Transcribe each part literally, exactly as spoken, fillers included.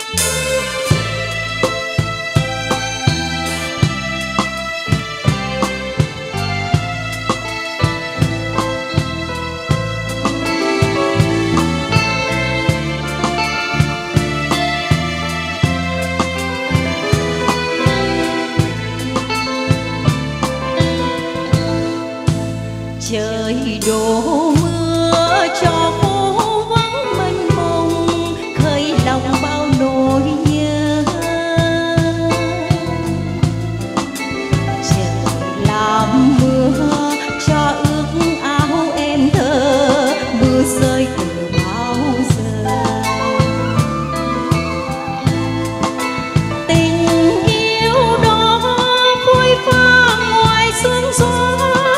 Trời đổ mưa cho phố vắng mênh mông, khơi lòng bao nỗi nhớ. Trời làm mưa cho ướt áo em thơ, mưa rơi từ bao giờ. Tình yêu đó phôi pha ngoài sương gió.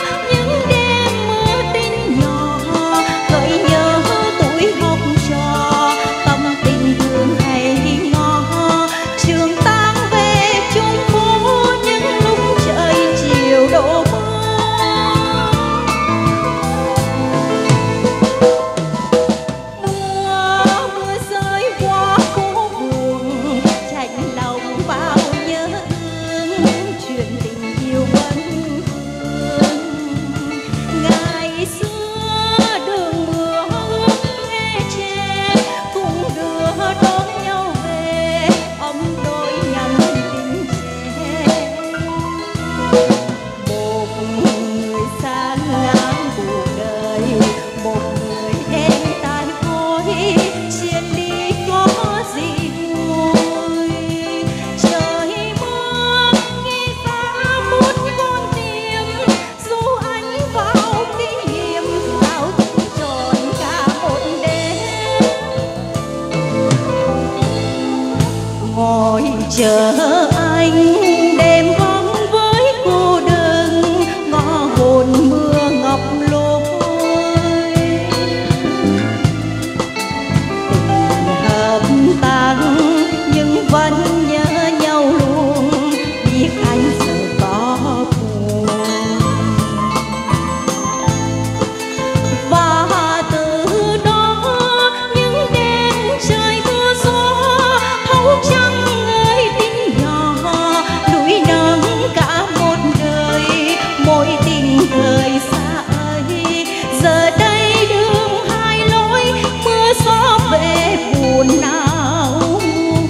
Ngồi chờ anh đêm vắng với cô đơn, ngõ hồn mưa ngập lối. Tình hợp tan nhưng vẫn nhớ nhau luôn, biết anh giờ có buồn. Và từ đó những đêm trời mưa gió thấu trăng thời xa ấy. Giờ đây đường hai lối, mưa gió về buồn não.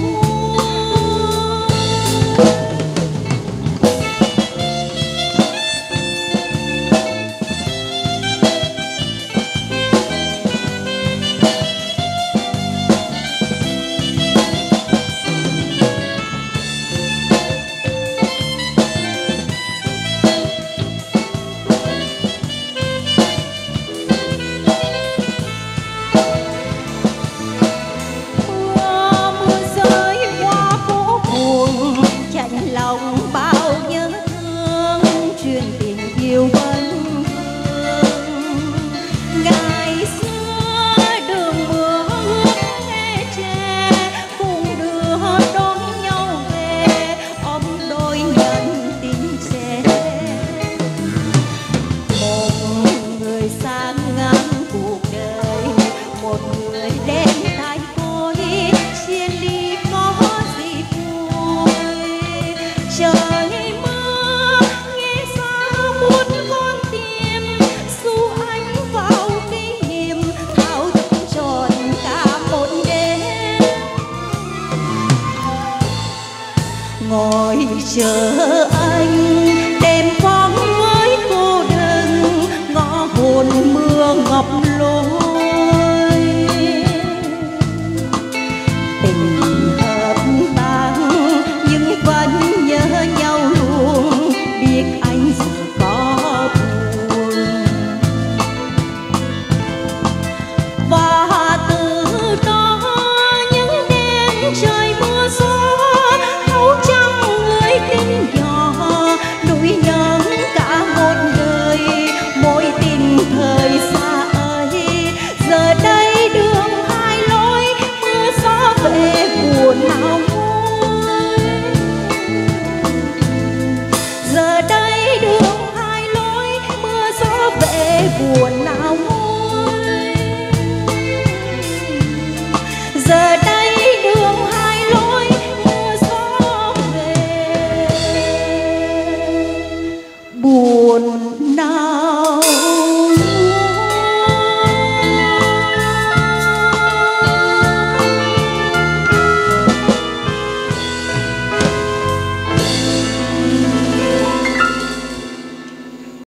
Lòng bao nhớ thương truyền tình yêu vẫn vương. Ngày xưa đường mưa ướt nghe tre, cùng đưa đón nhau về ôm đôi nhân tình trẻ. Một người sang ngang cuộc đời, một người đến thay tôi, chia ly có gì vui. Trời mưa nghe xa muốn con tim, dù anh vào kỷ niệm thao thức tròn cả một đêm. Ngồi chờ anh đêm vắng với cô đơn, ngõ hồn mưa ngập lối. Tình hợp tan nhưng vẫn nhớ nhau luôn, biết anh giờ có buồn. Và từ đó những đêm trời mưa gió thấu trăng người tình nhỏ, nuôi nấng cả một đời mối tình thời xa ấy. Giờ đây đường hai lối, mưa gió về buồn não.